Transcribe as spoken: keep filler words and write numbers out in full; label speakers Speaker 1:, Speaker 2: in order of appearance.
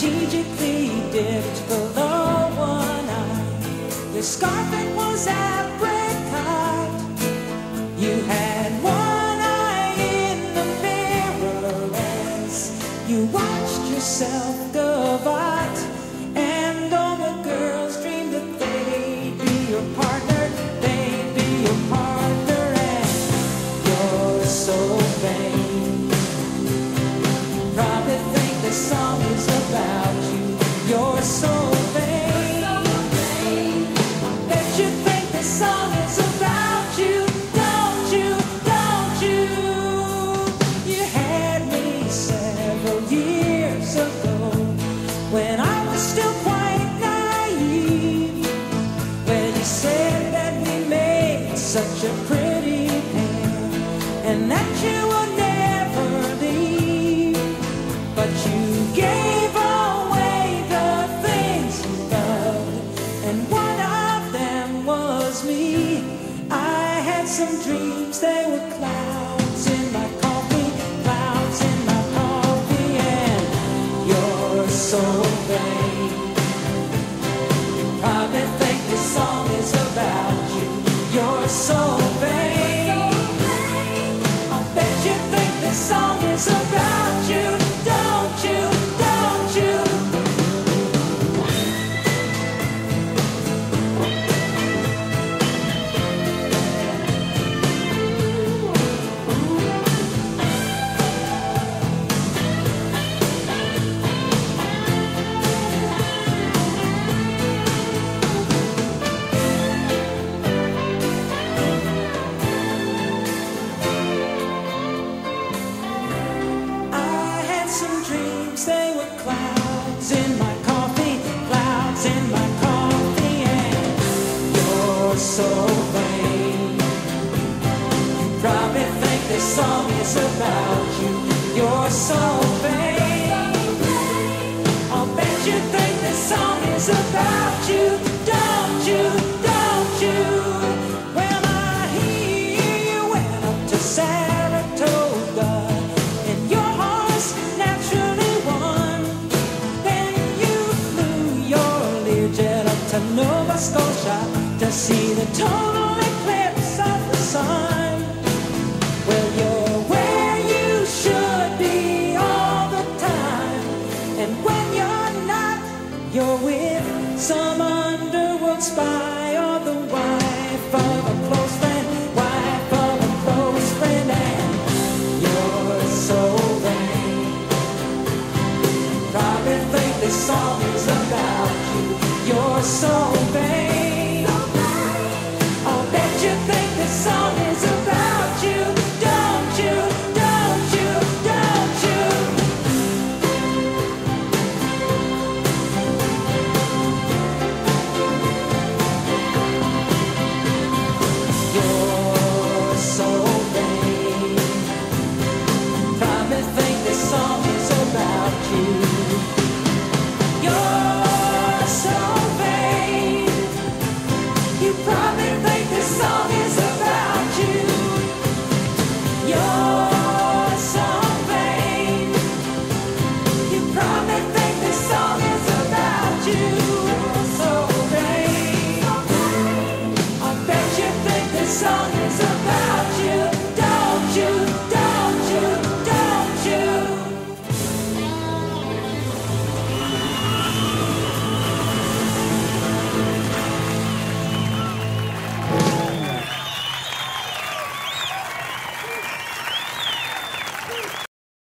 Speaker 1: strategically dipped below one eye. Your scarf, it was apricot. You had one eye in the mirror as you watched yourself gavotte. And all the girls dreamed that they'd be your partner, they'd be your partner, and you're so vain. Probably think this song is about you. You're so vain. I bet you think this song is about you. Don't you, don't you? You had me several years ago when I was still quite naive, when you said that we made such a pretty pair and that you would never leave. But you gave away the things you loved, and one of them was me. I had some dreams, they were clouds in my coffee, clouds in my coffee, and you're so vain. You probably think this song is about you. You're so vain. I bet you think this song is about you. Don't you, don't you? I had some dreams, they were clouds in my coffee, clouds in my coffee, and you're so vain. You probably think this song is about you. You're so vain. I'll bet you think this song is about you. Don't you, don't you? Well, I hear you went up to Saratoga and your horse naturally won. Then you flew your Learjet up to Nova Scotia to see the total eclipse of the sun. Well, you're where you should be all the time, and when you're not, you're with some underworld spy.